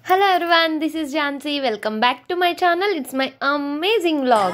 Hello everyone, this is Jansi. Welcome back to my channel. It's my amazing vlog.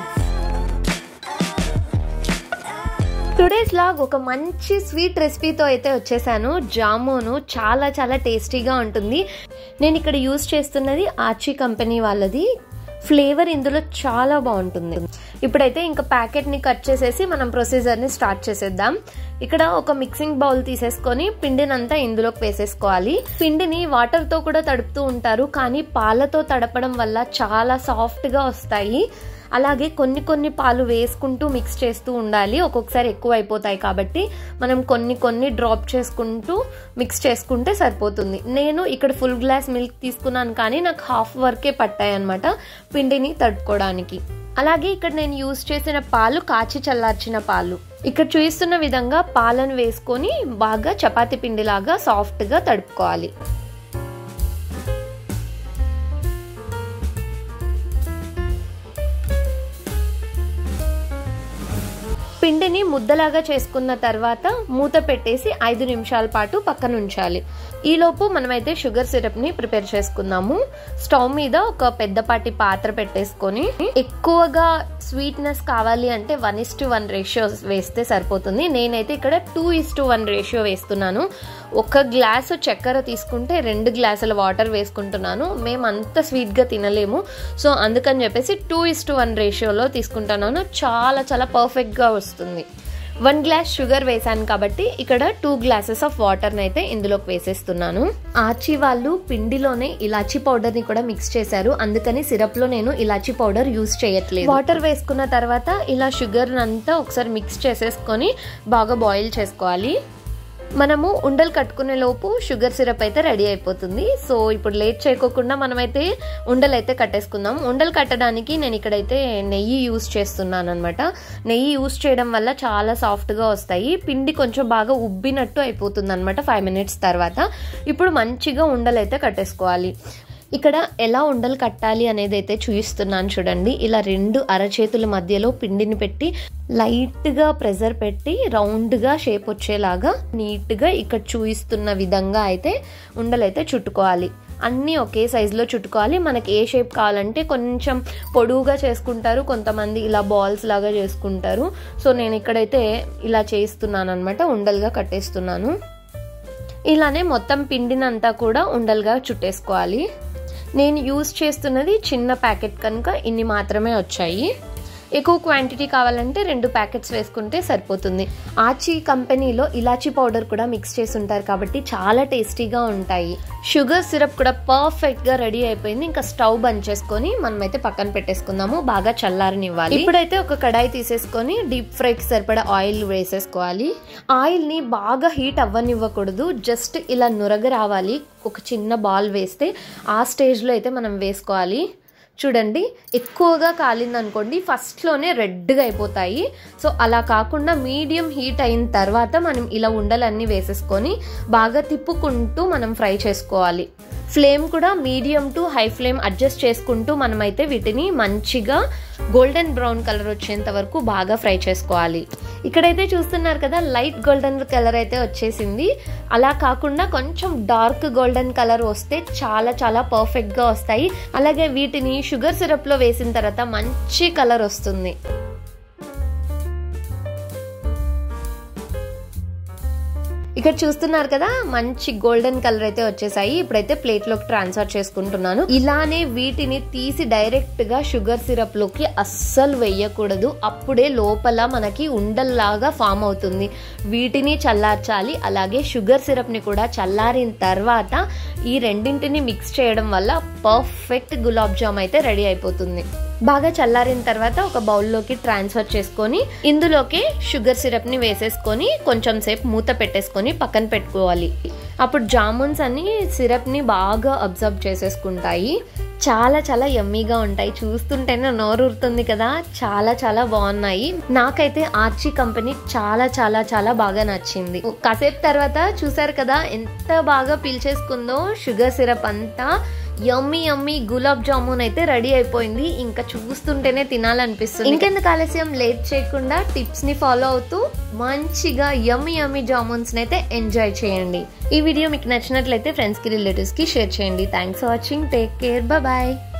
Today's vlog ఒక మంచి sweet రెసిపీతో అయితే వచ్చేసాను. జామును చాలా టేస్టీగా ఉంటుంది. నేను ఇక్కడ యూస్ చేస్తున్నది ఆచి కంపెనీ వాళ్ళది. ఫ్లేవర్ ఇందులో చాలా బాగుంటుంది. ఇప్పుడైతే ఇంకా ప్యాకెట్ ని కట్ చేసేసి మనం ప్రొసీజర్ ని స్టార్ట్ చేసేద్దాం. ఇక్కడ ఒక మిక్సింగ్ బౌల్ తీసేసుకొని పిండినంతా ఇందులోకి వేసేసుకోవాలి. పిండిని వాటర్ తో కూడా తడుపుతూ ఉంటారు, కానీ పాలతో తడపడం వల్ల చాలా సాఫ్ట్ గా వస్తాయి. అలాగే కొన్ని పాలు వేసుకుంటూ మిక్స్ చేస్తూ ఉండాలి. ఒక్కొక్కసారి ఎక్కువ అయిపోతాయి కాబట్టి మనం కొన్ని డ్రాప్ చేసుకుంటూ మిక్స్ చేసుకుంటే సరిపోతుంది. నేను ఇక్కడ ఫుల్ గ్లాస్ మిల్క్ తీసుకున్నాను, కానీ నాకు హాఫ్ వరకే పట్టాయి అన్నమాట పిండిని తడుపుకోవడానికి. అలాగే ఇక్కడ నేను యూజ్ చేసిన పాలు కాచి చల్లార్చిన పాలు. ఇక్కడ చూపిస్తున్న విధంగా పాలను వేసుకొని బాగా చపాతీ పిండిలాగా సాఫ్ట్ గా తడుపుకోవాలి. పిండిని ముద్దలాగా చేసుకున్న తర్వాత మూత పెట్టేసి 5 నిమిషాల పాటు పక్కన ఉంచాలి. ఈలోపు మనమైతే షుగర్ సిరప్ ని ప్రిపేర్ చేసుకుందాము. స్టవ్ మీద ఒక పెద్దపాటి పాత్ర పెట్టేసుకొని, ఎక్కువగా స్వీట్నెస్ కావాలి అంటే 1:1 రేషియో వేస్తే సరిపోతుంది. నేనైతే ఇక్కడ 2:1 రేషియో వేస్తున్నాను. 1 గ్లాసు చక్కెర తీసుకుంటే 2 గ్లాసుల వాటర్ వేసుకుంటున్నాను. మేము అంత స్వీట్ గా తినలేము, సో అందుకని చెప్పేసి 2:1 రేషియోలో తీసుకుంటున్నాను. చాలా పర్ఫెక్ట్ గా వస్తుంది. 1 గ్లాస్ షుగర్ వేసాను కాబట్టి ఇక్కడ 2 గ్లాసెస్ ఆఫ్ వాటర్ అయితే ఇందులోకి వేసేస్తున్నాను. ఆచి వాళ్ళు పిండిలోనే ఇలాచీ పౌడర్ ని కూడా మిక్స్ చేశారు, అందుకని సిరప్ లో నేను ఇలాచీ పౌడర్ యూజ్ చేయట్లేదు. వాటర్ వేసుకున్న తర్వాత ఇలా షుగర్ అంతా ఒకసారి మిక్స్ చేసేసుకొని బాగా బాయిల్ చేసుకోవాలి. మనము ఉండలు కట్టుకునే లోపు షుగర్ సిరప్ అయితే రెడీ అయిపోతుంది. సో ఇప్పుడు లేట్ చేయకోకుండా మనమైతే ఉండలు అయితే కట్టేసుకుందాం. ఉండలు కట్టడానికి నేను ఇక్కడైతే నెయ్యి యూజ్ చేస్తున్నాను అనమాట. నెయ్యి యూజ్ చేయడం వల్ల చాలా సాఫ్ట్గా వస్తాయి. పిండి కొంచెం బాగా ఉబ్బినట్టు అయిపోతుంది అనమాట 5 మినిట్స్ తర్వాత. ఇప్పుడు మంచిగా ఉండలు అయితే కట్టేసుకోవాలి. ఇక్కడ ఎలా ఉండలు కట్టాలి అనేది అయితే చూపిస్తున్నాను చూడండి. ఇలా 2 అరచేతుల మధ్యలో పిండిని పెట్టి లైట్గా ప్రెజర్ పెట్టి రౌండ్గా షేప్ వచ్చేలాగా నీట్గా ఇక్కడ చూపిస్తున్న విధంగా అయితే ఉండలు అయితే చుట్టుకోవాలి. అన్నీ ఒకే సైజులో చుట్టుకోవాలి. మనకి ఏ షేప్ కావాలంటే కొంచెం పొడువుగా చేసుకుంటారు, కొంతమంది ఇలా బాల్స్ లాగా చేసుకుంటారు. సో నేను ఇక్కడైతే ఇలా చేస్తున్నాను అనమాట, ఉండలుగా కట్టేస్తున్నాను. ఇలానే మొత్తం పిండినంతా కూడా ఉండలుగా చుట్టేసుకోవాలి. నేను యూజ్ చేస్తున్నది చిన్న ప్యాకెట్ కనుక ఇన్ని మాత్రమే వచ్చాయి. ఎక్కువ క్వాంటిటీ కావాలంటే 2 ప్యాకెట్స్ వేసుకుంటే సరిపోతుంది. ఆచి కంపెనీలో ఇలాచీ పౌడర్ కూడా మిక్స్ చేసి ఉంటారు కాబట్టి చాలా టేస్టీగా ఉంటాయి. షుగర్ సిరప్ కూడా పర్ఫెక్ట్ గా రెడీ అయిపోయింది. ఇంకా స్టవ్ బంద్ చేసుకొని మనమైతే పక్కన పెట్టేసుకుందాము. బాగా చల్లారనివ్వాలి. ఇప్పుడైతే ఒక కడాయి తీసేసుకొని డీప్ ఫ్రైకి సరిపడా ఆయిల్ వేసేసుకోవాలి. ఆయిల్ ని బాగా హీట్ అవ్వనివ్వకూడదు, జస్ట్ ఇలా నురగ రావాలి. ఒక చిన్న బాల్ వేస్తే ఆ స్టేజ్ లో అయితే మనం వేసుకోవాలి. చూడండి, ఎక్కువగా కాలిందనుకోండి ఫస్ట్లోనే రెడ్గా అయిపోతాయి. సో అలా కాకుండా మీడియం హీట్ అయిన తర్వాత మనం ఇలా ఉండలన్నీ వేసేసుకొని బాగా తిప్పుకుంటూ మనం ఫ్రై చేసుకోవాలి. ఫ్లేమ్ కూడా medium to high flame adjust చేసుకుంటూ మనమైతే వీటిని మంచిగా గోల్డెన్ బ్రౌన్ కలర్ వచ్చేంత వరకు బాగా ఫ్రై చేసుకోవాలి. ఇక్కడైతే చూస్తున్నారు కదా, లైట్ గోల్డెన్ కలర్ అయితే వచ్చేసింది. అలా కాకుండా కొంచెం డార్క్ గోల్డెన్ కలర్ వస్తే చాలా పర్ఫెక్ట్ గా వస్తాయి. అలాగే వీటిని షుగర్ సిరప్ లో వేసిన తర్వాత మంచి కలర్ వస్తుంది. ఇక్కడ చూస్తున్నారు కదా, మంచి గోల్డెన్ కలర్ అయితే వచ్చేసాయి. ఇప్పుడైతే ప్లేట్ లోకి ట్రాన్స్ఫర్ చేసుకుంటున్నాను. ఇలానే వీటిని తీసి డైరెక్ట్ గా షుగర్ సిరప్ లోకి అస్సలు వేయకూడదు, అప్పుడే లోపల మనకి ఉండల్లాగా ఫామ్ అవుతుంది. వీటిని చల్లార్చాలి. అలాగే షుగర్ సిరప్ ని కూడా చల్లారిన తర్వాత ఈ రెండింటిని మిక్స్ చేయడం వల్ల పర్ఫెక్ట్ గులాబ్ జామ్ అయితే రెడీ అయిపోతుంది. బాగా చల్లారిన తర్వాత ఒక బౌల్లోకి ట్రాన్స్ఫర్ చేసుకొని ఇందులోకి షుగర్ సిరప్ ని వేసేసుకొని కొంచెం సేపు మూత పెట్టేసుకొని పక్కన పెట్టుకోవాలి. అప్పుడు జామున్స్ అన్ని సిరప్ ని బాగా అబ్జర్వ్ చేసేసుకుంటాయి. చాలా యమ్మీగా ఉంటాయి. చూస్తుంటేనే నోరూరుతుంది కదా, చాలా బాగున్నాయి. నాకైతే ఆచి కంపెనీ చాలా బాగా నచ్చింది. కాసేపు తర్వాత చూసారు కదా ఎంత బాగా పీల్చేసుకుందో షుగర్ సిరప్ అంతా. యమ్మీ యమ్మీ గులాబ్ జామున్ అయితే రెడీ అయిపోయింది. ఇంకా చూస్తుంటేనే తినాలనిపిస్తుంది. ఇంకెందుకు ఆలస్యం, లేట్ చేయకుండా టిప్స్ ని ఫాలో అవుతూ మంచిగా యమ్మీ యమ్మీ జామున్స్ అయితే ఎంజాయ్ చేయండి. ఈ వీడియో మీకు నచ్చినట్లయితే ఫ్రెండ్స్ కి రిలేటివ్స్ కి షేర్ చేయండి. Thanks for watching. Take care. Bye.